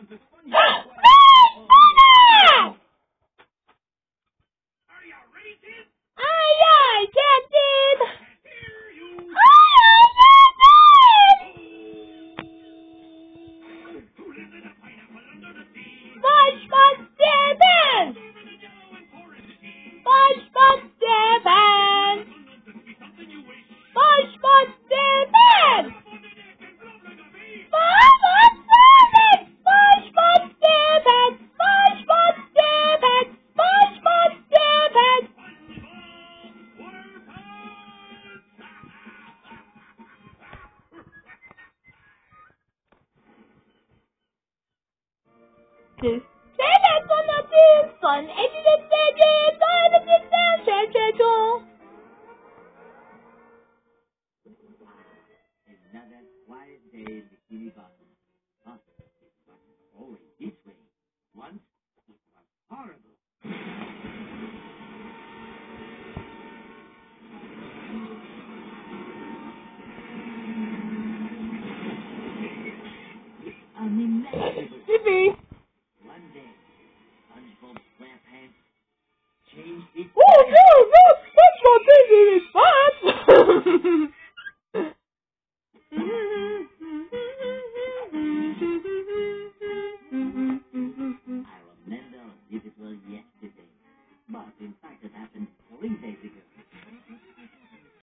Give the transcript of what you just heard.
Aye, aye, Captain! SpongeBob SquarePants! SpongeBob SquarePants! SpongeBob SquarePants! SpongeBob SquarePants! SpongeBob SquarePants! SpongeBob SquarePants! SpongeBob SquarePants!谁来做那最酸？爱情的赛局，在我们的战争中。